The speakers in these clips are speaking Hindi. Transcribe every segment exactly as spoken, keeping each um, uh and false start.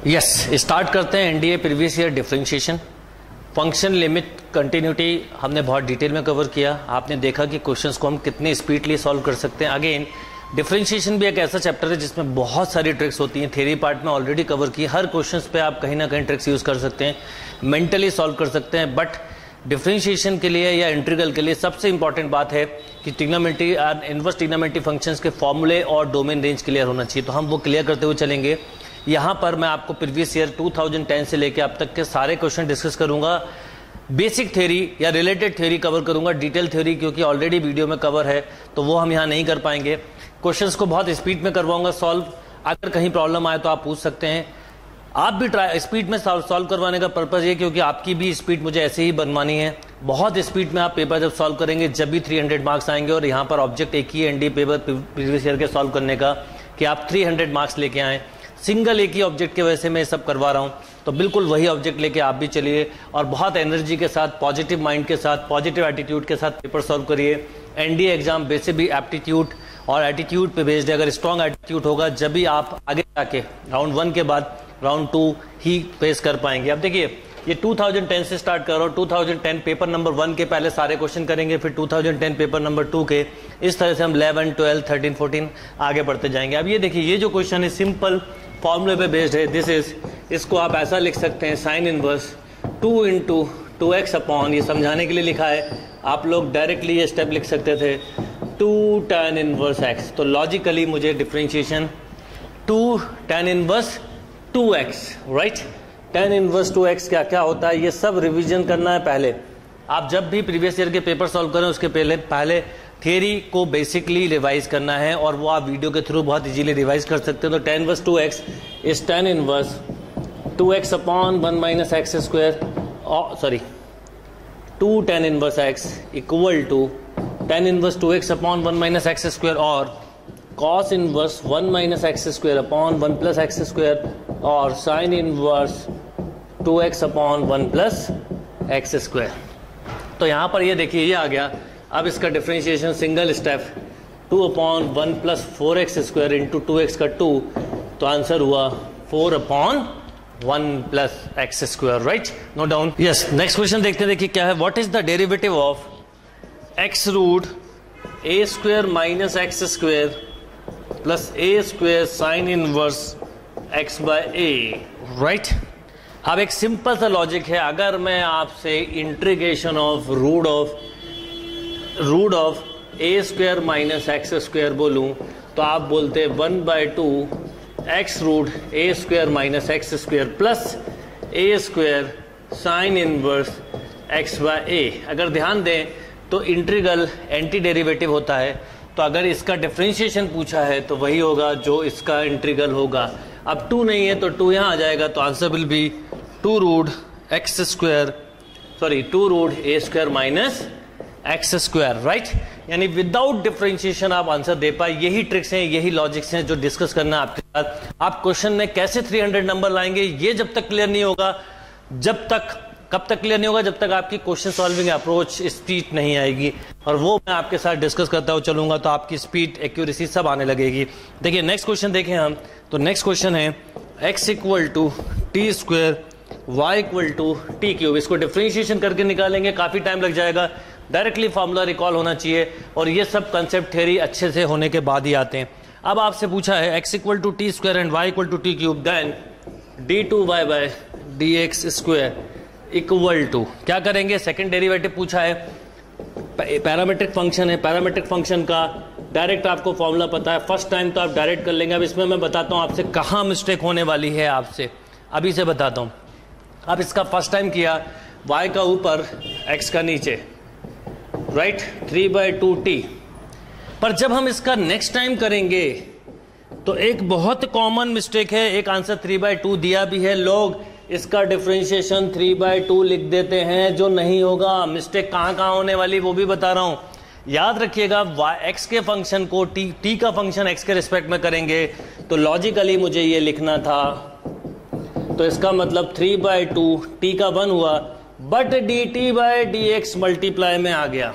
यस स्टार्ट करते हैं NDA previous year differentiation. Function limit continuity हमने बहुत डिटेल में कवर किया। आपने देखा कि क्वेश्चंस को हम कितने स्पीडली सॉल्व कर सकते हैं। अगेन डिफरेंशिएशन भी एक ऐसा चैप्टर है जिसमें बहुत सारी ट्रिक्स होती हैं। थ्योरी पार्ट में ऑलरेडी कवर की, हर क्वेश्चंस पे आप कहीं ना कहीं ट्रिक्स यूज कर सकते हैं, मेंटली सॉल्व कर सकते हैं। बट डिफरेंशिएशन के लिए या इंटीग्रल के लिए सबसे इंपॉर्टेंट बात है कि ट्रिग्नोमेट्री और इनवर्स ट्रिग्नोमेट्री फंक्शंस के फॉर्मूले और डोमेन रेंज क्लियर होना चाहिए। तो हम वो क्लियर करते हुए चलेंगे। यहाँ पर मैं आपको previous year two thousand ten से लेकर अब तक के सारे क्वेश्चन डिस्कस करूंगा। बेसिक थ्योरी या रिलेटेड थ्योरी कवर करूंगा, डिटेल थ्योरी क्योंकि ऑलरेडी वीडियो में कवर है तो वो हम यहाँ नहीं कर पाएंगे। क्वेश्चंस को बहुत स्पीड में करवाऊंगा सॉल्व। अगर कहीं प्रॉब्लम आए तो आप पूछ सकते हैं। आप भी ट्राई स्पीड में सॉल्व करवाने का पर्पज ये क्योंकि आपकी भी स्पीड मुझे ऐसे ही बनवानी है। बहुत स्पीड में आप पेपर जब सॉल्व करेंगे जब भी थ्री हंड्रेड मार्क्स आएंगे। और यहाँ पर ऑब्जेक्ट एक ही एनडी पेपर प्रीवियस ईयर के सॉल्व करने का कि आप थ्री हंड्रेड मार्क्स लेके आए। सिंगल एक ही ऑब्जेक्ट की वजह से मैं सब करवा रहा हूं, तो बिल्कुल वही ऑब्जेक्ट लेके आप भी चलिए और बहुत एनर्जी के साथ, पॉजिटिव माइंड के साथ, पॉजिटिव एटीट्यूड के साथ पेपर सॉल्व करिए। एनडीए एग्जाम वैसे भी एप्टीट्यूड और एटीट्यूड पे बेस्ड है। अगर स्ट्रॉन्ग एटीट्यूड होगा जब भी आप आगे जाके राउंड वन के बाद राउंड टू ही फेस कर पाएंगे। अब देखिए ये टू थाउजेंड टेन से स्टार्ट कर रहा हूँ। Two thousand ten paper number one के पहले सारे क्वेश्चन करेंगे, फिर two thousand ten paper number two के। इस तरह से हम इलेवन, ट्वेल्व, थर्टीन, फोर्टीन आगे बढ़ते जाएंगे। अब ये देखिए ये जो क्वेश्चन है सिंपल फॉर्मूले पे बेस्ड है। दिस इज, इसको आप ऐसा लिख सकते हैं sine inverse two into two x upon, ये समझाने के लिए लिखा है। आप लोग डायरेक्टली ये स्टेप लिख सकते थे टू टेन इनवर्स एक्स। तो लॉजिकली मुझे differentiation two tan inverse two x, right. Tan inverse two x क्या क्या होता है ये सब रिवीजन करना है पहले। आप जब भी प्रीवियस ईयर के पेपर सॉल्व करें उसके पहले पहले थियरी को बेसिकली रिवाइज करना है और वो आप वीडियो के थ्रू बहुत इजीली रिवाइज कर सकते हैं। तो tan inverse two x is tan inverse two x upon one minus x square, sorry two tan inverse x equal to tan inverse two x upon one minus x square और cos inverse one minus x square upon one plus x square और sine inverse two x upon one plus x square. तो यहाँ पर ये देखिए ये आ गया। अब इसका differentiation single step two upon one plus four x square into two x का टू, तो आंसर हुआ four upon one plus x square, right. Note down. Yes next question देखते हैं। देखिए क्या है, what is the derivative of x root a square minus x square plus a square sine inverse x by a, right. अब एक सिंपल सा लॉजिक है। अगर मैं आपसे integration of root of root of a square minus x square बोलूं तो आप बोलते हैं one by two x root a square minus x square plus a square sine inverse x by a. अगर ध्यान दें तो इंटीग्रल एंटी डेरिवेटिव होता है, तो अगर इसका डिफरेंशिएशन पूछा है तो वही होगा जो इसका इंटीग्रल होगा। अब टू नहीं है तो टू यहाँ आ जाएगा, तो answer will be two root x square sorry two root a square minus x square, right. यानी विदाउट डिफरेंशिएशन आप आंसर दे पाए। यही ट्रिक्स हैं, यही लॉजिक्स हैं जो डिस्कस करना है आपके साथ। आप क्वेश्चन में कैसे थ्री हंड्रेड नंबर लाएंगे ये जब तक क्लियर नहीं होगा, जब तक कब तक क्लियर नहीं होगा, जब तक आपकी क्वेश्चन सॉल्विंग अप्रोच स्पीड नहीं आएगी। और वो मैं आपके साथ डिस्कस करता हुआ चलूंगा तो आपकी स्पीड, एक्यूरेसी सब आने लगेगी। देखिए नेक्स्ट क्वेश्चन देखें हम, तो नेक्स्ट क्वेश्चन है x equal to t square y equal to t cube. इसको डिफरेंशिएशन करके निकालेंगे, काफी टाइम लग जाएगा। डायरेक्टली फॉर्मूला रिकॉल होना चाहिए और ये सब कंसेप्ट थ्योरी अच्छे से होने के बाद ही आते हैं। अब आपसे पूछा है x equal to t square and y equal to t cube, then d two y by d x square equal to, क्या करेंगे, सेकंड डेरिवेटिव पूछा है। पैरामीट्रिक फंक्शन है, पैरामीट्रिक फंक्शन का डायरेक्ट आपको फॉर्मूला पता है, फर्स्ट टाइम तो आप डायरेक्ट कर लेंगे। अब इसमें मैं बताता हूं आपसे कहां मिस्टेक होने वाली है, आपसे अभी से बताता हूं। अब इसका फर्स्ट टाइम किया, y का ऊपर x का नीचे, right, three by two t. पर जब हम इसका नेक्स्ट टाइम करेंगे तो एक बहुत कॉमन मिस्टेक है। एक आंसर थ्री बाई टू दिया भी है, लोग इसका डिफरेंशिएशन थ्री बाई टू लिख देते हैं, जो नहीं होगा। मिस्टेक कहां कहां होने वाली वो भी बता रहा हूं। याद रखिएगा x के फंक्शन को t, t का फंक्शन x के रिस्पेक्ट में करेंगे तो लॉजिकली मुझे ये लिखना था, तो इसका मतलब थ्री बाई टू टी का वन हुआ, but d t by D x multiply में आ गया,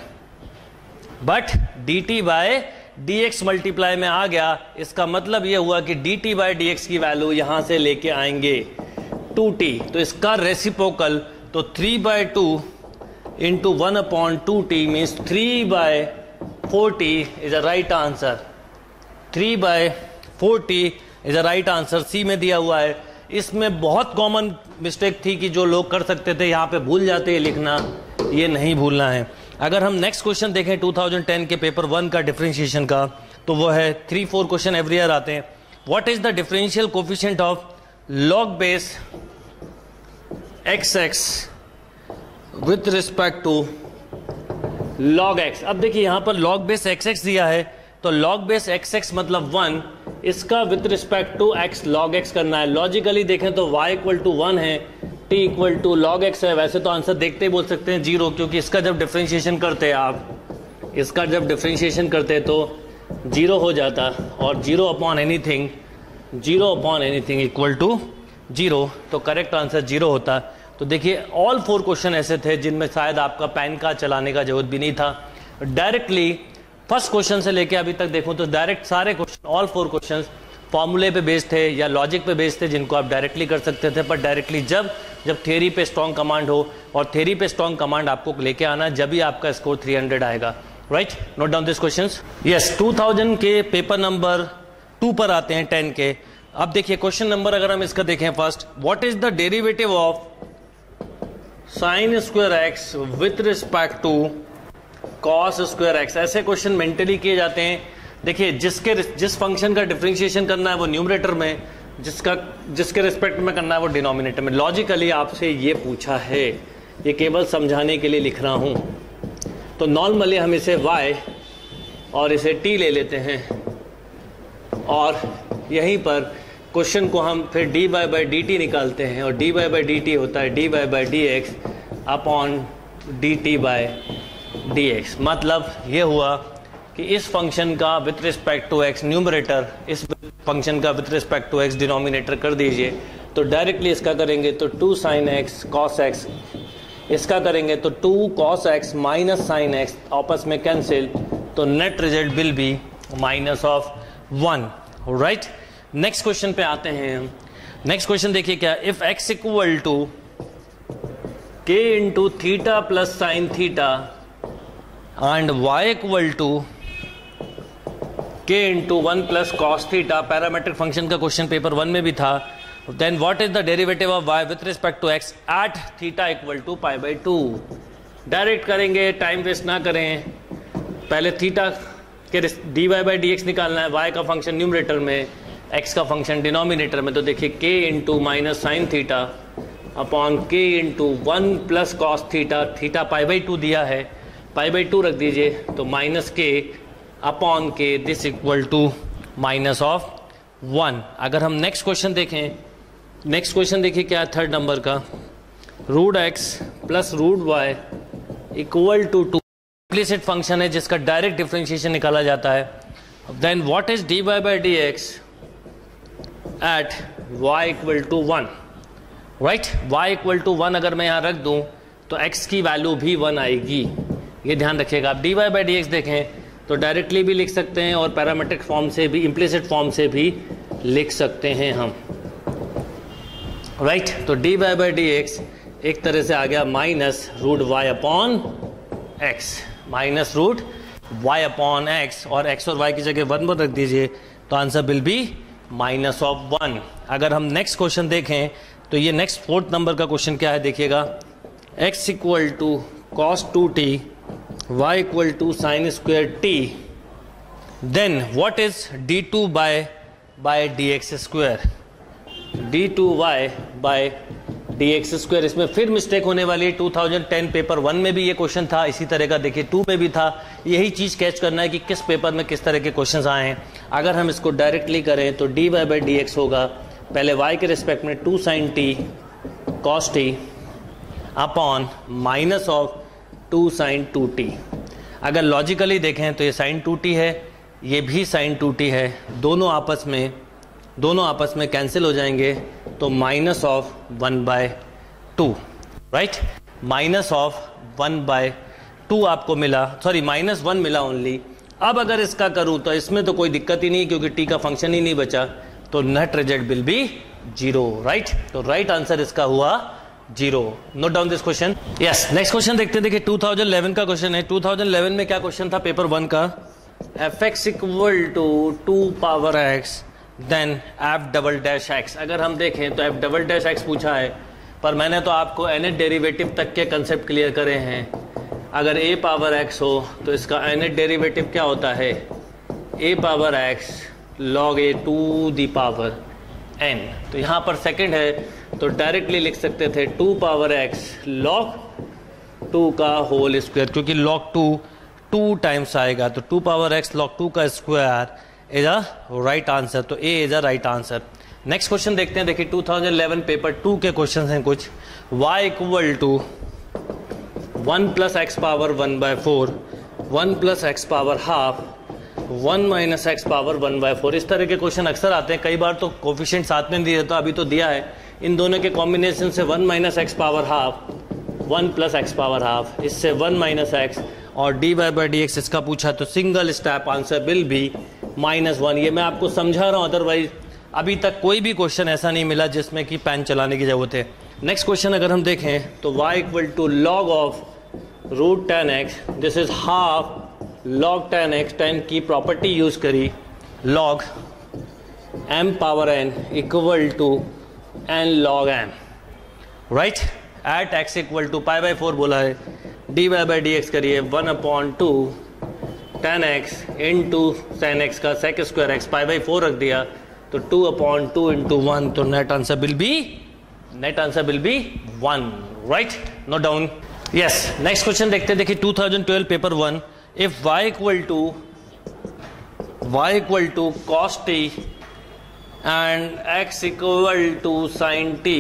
but d t by D x multiply में आ गया। इसका मतलब यह हुआ कि d t by D x की वैल्यू यहां से लेके आएंगे। टू टी, तो इसका रेसिप्रोकल तो three by two into one upon two t means three by four t is a right answer. Three by four t is a right answer, C में दिया हुआ है। इसमें बहुत कॉमन मिस्टेक थी कि जो लोग कर सकते थे यहाँ पे भूल जाते हैं लिखना, ये नहीं भूलना है। अगर हम नेक्स्ट क्वेश्चन देखें टू थाउजेंड टेन के पेपर वन का डिफरेंशिएशन का, तो वो है three four question every year आते हैं। What is the differential coefficient of log base x x with respect to log x. अब देखिए यहाँ पर लॉग बेस एक्स एक्स दिया है, तो लॉग बेस एक्स एक्स मतलब वन, इसका with respect to x log x करना है। लॉजिकली देखें तो y इक्वल टू वन है, t equal to log x है। वैसे तो आंसर देखते ही बोल सकते हैं जीरो, क्योंकि इसका जब डिफरेंशिएशन करते हैं आप इसका जब डिफरेंशिएशन करते हैं तो जीरो हो जाता, और zero upon anything zero upon anything equal to zero, तो करेक्ट आंसर जीरो होता। तो देखिए ऑल फोर क्वेश्चन ऐसे थे जिनमें शायद आपका पैन कार्ड चलाने का जरूरत भी नहीं था। डायरेक्टली फर्स्ट क्वेश्चन से लेके अभी तक देखूं तो डायरेक्ट सारे क्वेश्चन, ऑल फोर क्वेश्चंस फॉर्मूले पे बेस्ड थे या लॉजिक पे बेस्ड थे, जिनको आप डायरेक्टली कर सकते थे। पर डायरेक्टली जब जब थ्योरी पे स्ट्रॉन्ग कमांड हो, और थ्योरी पे स्ट्रॉन्ग कमांड आपको लेके आना, जब भी आपका स्कोर थ्री हंड्रेड आएगा। Right, note down this questions. Yes, two thousand के पेपर नंबर टू पर आते हैं टेन के। अब देखिए क्वेश्चन नंबर अगर हम इसका देखें first, what is the derivative of sine square x with respect to cos square x. ऐसे क्वेश्चन मेंटली किए जाते हैं। देखिए जिसके जिस फंक्शन का डिफरेंशिएशन करना है वो न्यूमरेटर में, जिसका जिसके रिस्पेक्ट में करना है वो डिनोमिनेटर में। लॉजिकली आपसे ये पूछा है, ये केवल समझाने के लिए लिख रहा हूं। तो नॉर्मली हम इसे y और इसे t ले लेते हैं, और यहीं पर क्वेश्चन को हम फिर dy बाई डी टी निकालते हैं, और dy बाई डी टी होता है dy by D x upon d t by D x. मतलब ये हुआ कि इस फंक्शन का with respect to x numerator, इस फंक्शन का with respect to x denominator कर दीजिए। तो डायरेक्टली इसका करेंगे तो two sine x cos x, इसका करेंगे तो two cos x minus sine x, आपस में कैंसिल, तो net result will be minus of one. Right, next question पे आते हैं हम। नेक्स्ट क्वेश्चन देखिए क्या, if x equal to k into theta plus sine theta and y equal to k into one plus cos theta, parametric function का क्वेश्चन पेपर वन में भी था। Then what is the derivative of y with respect to x at theta equal to pi by two. Direct करेंगे, टाइम वेस्ट ना करें। पहले थीटा के d Y by D x निकालना है, y का फंक्शन न्यूमरेटर में, x का फंक्शन डिनोमिनेटर में। तो देखिए k into minus sine theta upon k into one plus cos theta, theta pi by two दिया है, पाई बाई टू रख दीजिए, तो minus K upon K, this equal to minus of one. अगर हम नेक्स्ट क्वेश्चन देखें, नेक्स्ट क्वेश्चन देखिए क्या थर्ड नंबर का, root X plus root Y equal to two, implicit function है जिसका डायरेक्ट डिफरेंशिएशन निकाला जाता है। Then what is D Y by D X at Y equal to one. Right, Y equal to one अगर मैं यहाँ रख दूँ तो x की वैल्यू भी वन आएगी, ये ध्यान रखिएगा। आप d Y by D x देखें तो डायरेक्टली भी लिख सकते हैं, और पैरामेट्रिक फॉर्म से भी, इम्प्लिसिट फॉर्म से भी लिख सकते हैं हम। राइट, तो d Y by D x एक तरह से आ गया minus root y upon x, minus root y upon x, और एक्स और वाई की जगह वन वन रख दीजिए, तो answer will be minus of one. अगर हम नेक्स्ट क्वेश्चन देखें तो ये नेक्स्ट फोर्थ नंबर का क्वेश्चन क्या है देखिएगा, x equal to cos two t y equal to sine square t, then what is d two by by d x square, d two y by d x square. इसमें फिर मिस्टेक होने वाली है, two thousand ten paper one में भी ये क्वेश्चन था इसी तरह का, देखिए टू में भी था। यही चीज़ कैच करना है कि किस पेपर में किस तरह के क्वेश्चंस आए हैं। अगर हम इसको डायरेक्टली करें तो d Y by D x होगा, पहले y के रिस्पेक्ट में two sine t cos t upon minus of two sine two t. अगर लॉजिकली देखें तो ये साइन टू टी है, ये भी साइन टू टी है, दोनों आपस में दोनों आपस में कैंसिल हो जाएंगे, तो minus of one by two. Right, minus of one by two आपको मिला, सॉरी माइनस वन मिला ओनली। अब अगर इसका करूं तो इसमें तो कोई दिक्कत ही नहीं, क्योंकि टी का फंक्शन ही नहीं बचा, तो net result will be zero, right. तो राइट आंसर इसका हुआ zero. Note down this question. Yes, next question देखते हैं। देखिए टू थाउजेंड इलेवन का क्वेश्चन है। टू थाउजेंड इलेवन में क्या क्वेश्चन था पेपर वन का, f x equal to two power x then f double dash x. अगर हम देखें तो एफ डबल डैश एक्स पूछा है, पर मैंने तो आपको एनएथ डेरिवेटिव तक के कंसेप्ट क्लियर करे हैं। अगर ए पावर एक्स हो तो इसका एनएथ डेरिवेटिव क्या होता है, a power x log a to the power n. तो यहाँ पर सेकंड है तो डायरेक्टली लिख सकते थे two power x log two का होल स्क्वायर, क्योंकि लॉग टू टू टाइम्स आएगा तो two power x log two का square is a right answer. तो a is a right answer. Next question देखते हैं। देखिए two thousand eleven paper two के क्वेश्चन हैं कुछ। y equal to one plus x power one by four, one plus x power half, one minus x power one by four. इस तरह के क्वेश्चन अक्सर आते हैं। कई बार तो कोफिशिएंट साथ में दिया था, अभी तो दिया है। इन दोनों के कॉम्बिनेशन से one minus x power half, one plus x power half, इससे वन माइनस एक्स और d Y by D x इसका पूछा तो सिंगल स्टेप आंसर विल भी माइनस वन। ये मैं आपको समझा रहा हूँ, अदरवाइज अभी तक कोई भी क्वेश्चन ऐसा नहीं मिला जिसमें कि पेन चलाने की जरूरत है। नेक्स्ट क्वेश्चन अगर हम देखें तो y equal to log of root tan x, this is half log tan x, tan की प्रॉपर्टी यूज करी, log m power n equal to n log m, right. At x equal to pi by four बोला है, d Y by D x करिए one upon two tan x into tan x का sec square x, pi by four रख दिया तो two upon two into one, तो net answer will be net answer will be one, right. Note down. Yes, next question देखते हैं। देखिए two thousand twelve paper one, if y equal to y equal to cos t and x equal to sine t,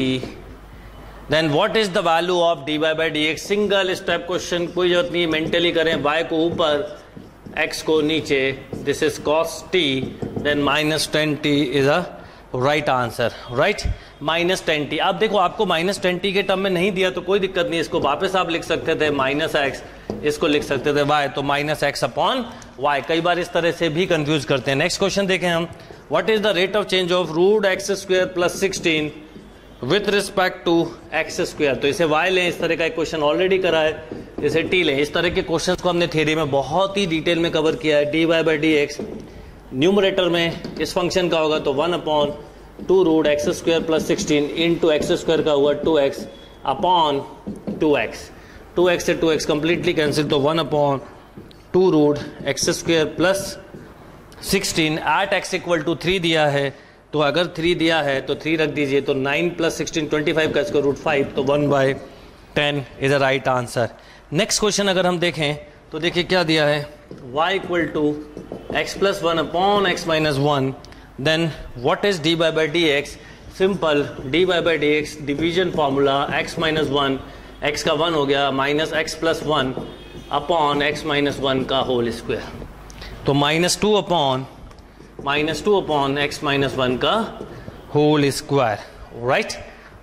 then what is the value of d Y by D x. Single step question, कोई जरूरत नहीं मेंटली करें। y को ऊपर x को नीचे, this is cos t then minus tan t is a right answer, right. Minus tan t. आप देखो आपको माइनस टेन टी के टर्म में नहीं दिया तो कोई दिक्कत नहीं, इसको वापस आप लिख सकते थे माइनस एक्स, इसको लिख सकते थे y, तो माइनस एक्स अपॉन वाई। कई बार इस तरह से भी कंफ्यूज करते हैं। नेक्स्ट क्वेश्चन देखें हम, what is the rate of change of root x square plus sixteen with respect to x square. तो इसे y लें, इस तरह का एक क्वेश्चन ऑलरेडी करा है, इसे t लें। इस तरह के क्वेश्चन को हमने थ्योरी में बहुत ही डिटेल में कवर किया है। D Y by D x numerator में इस फंक्शन का होगा तो one upon two root x square plus sixteen into x square का हुआ two x upon two x, two x से टू एक्स कंप्लीटली कैंसिल, तो one upon two root x square plus sixteen at x equal to three दिया है, तो अगर थ्री दिया है तो थ्री रख दीजिए, तो nine plus sixteen twenty five का स्क्वायर रूट फाइव, तो one by ten is the right answer. Next question अगर हम देखें तो देखिए क्या दिया है, y equal to x plus one upon x minus one, then what is D Y by D x. Simple, d Y by D x division formula, x minus one, x का वन हो गया minus x plus one upon x minus one का होल स्क्वायर, तो minus two upon minus two upon x minus one का होल स्क्वायर, राइट।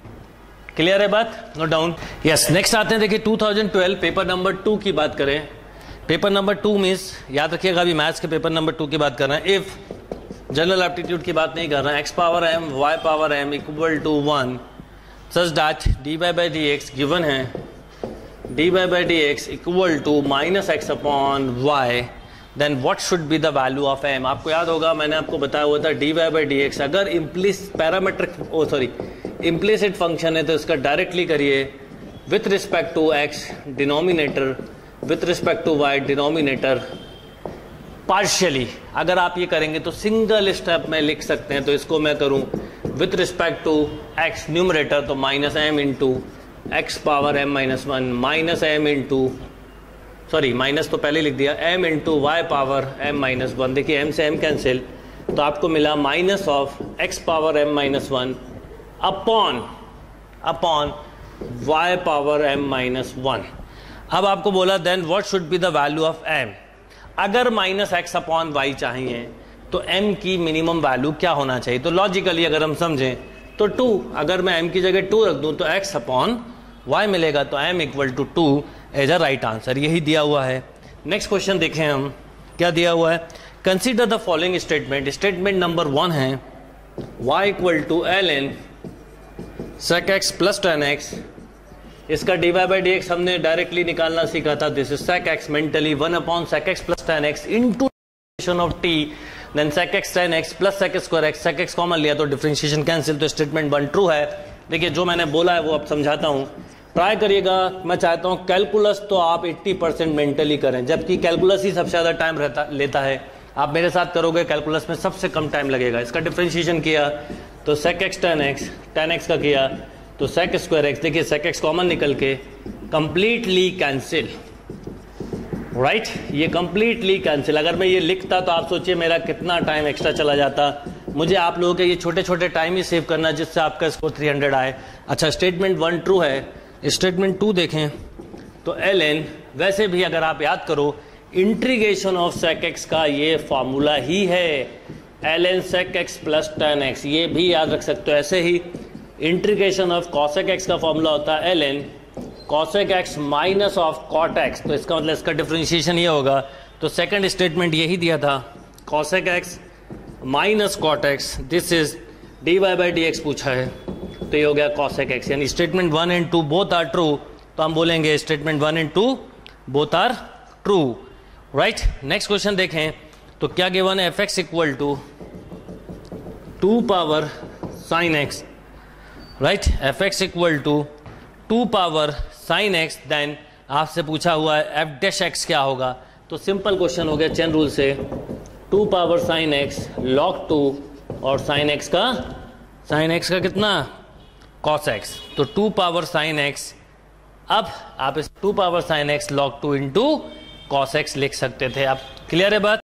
क्लियर है बात, नोट डाउन। यस, नेक्स्ट आते हैं। देखिए two thousand twelve paper number two की बात करें। पेपर नंबर टू मीन्स याद रखिएगा, अभी मैथ्स के पेपर नंबर टू की बात कर रहे हैं। इफ जनरल एप्टीट्यूड की बात नहीं कर रहे हैं। X power m y power m equal to one such that d Y by D x given है, d Y by D x equal to minus x upon y, then what should be the value of m. आपको याद होगा मैंने आपको बताया हुआ था d Y by D x अगर implicit parametric oh sorry implicit function है तो इसका डायरेक्टली करिए with respect to x denominator, with respect to y denominator partially. अगर आप ये करेंगे तो सिंगल स्टेप में लिख सकते हैं, तो इसको मैं करूं with respect to x numerator तो minus m into x power m minus one, minus m into sorry minus तो पहले लिख दिया, m into y power m minus one. देखिए एम से एम कैंसिल, तो आपको मिला minus of x power m minus one upon upon y power m minus one. अब आपको बोला then what should be the value of m. अगर माइनस एक्स अपॉन वाई चाहिए तो एम की मिनिमम वैल्यू क्या होना चाहिए। तो लॉजिकली अगर हम समझें तो टू, अगर मैं एम की जगह टू रख दूं तो एक्स अपॉन वाई मिलेगा, तो m equal to two as a right answer, यही दिया हुआ है। नेक्स्ट क्वेश्चन देखें हम, क्या दिया हुआ है, consider the following statement. Statement number one है y equal to l n sec x plus tan x, इसका dy बाई डी एक्स हमने डायरेक्टली निकालना सीखा था. This is sec x mentally one upon sec x plus tan x into of t, then sec x tan x plus sec square x, sec x common लिया तो डिफरेंशिएशन कैंसिल, तो स्टेटमेंट वन ट्रू है. देखिए जो मैंने बोला है वो अब समझाता हूं, ट्राई करिएगा. मैं चाहता हूं कैलकुलस तो आप अस्सी परसेंट मेंटली करें, जबकि कैलकुलस ही सबसे ज्यादा टाइम रहता लेता है. आप मेरे साथ करोगे कैलकुलस में सबसे कम टाइम लगेगा. इसका डिफरेंशिएशन किया तो sec x tan x, tan x का किया तो sec स्क्वायर x, देखिए sec x कॉमन निकल के कंप्लीटली कैंसिल, राइट right? ये कंप्लीटली कैंसिल. अगर मैं ये लिखता तो आप सोचिए मेरा कितना टाइम एक्स्ट्रा चला जाता. मुझे आप लोगों के ये छोटे छोटे टाइम ही सेव करना जिससे आपका स्कोर तीन सौ आए. अच्छा स्टेटमेंट वन ट्रू है. स्टेटमेंट टू देखें तो एल एन, वैसे भी अगर आप याद करो इंटीग्रेशन ऑफ सेक एक्स का ये फॉर्मूला ही है l n sec x plus tan x, ये भी याद रख सकते हो. ऐसे ही इंटीग्रेशन ऑफ कॉसेक एक्स का फॉर्मूला होता है l n cosec x minus of cot x, तो इसका मतलब इसका डिफरेंशिएशन ये होगा. तो सेकंड स्टेटमेंट यही दिया था cosec x minus cot x, this is D Y by D x पूछा है, तो ये हो गया कॉसेक एक्स. यानी statement one and two both are true, तो हम बोलेंगे statement one and two both are true, right. Next question देखें तो क्या गिवन है, f x equal to two power sine x, right. F x equal to two power sine x, then आपसे पूछा हुआ है एफ डैश एक्स क्या होगा. तो सिंपल क्वेश्चन हो गया चेन रूल से, two power sine x log two और साइन एक्स का साइन एक्स का कितना कॉस एक्स, तो टू पावर साइन एक्स. अब आप इस two power sine x log two into cos x लिख सकते थे. अब क्लियर है बात.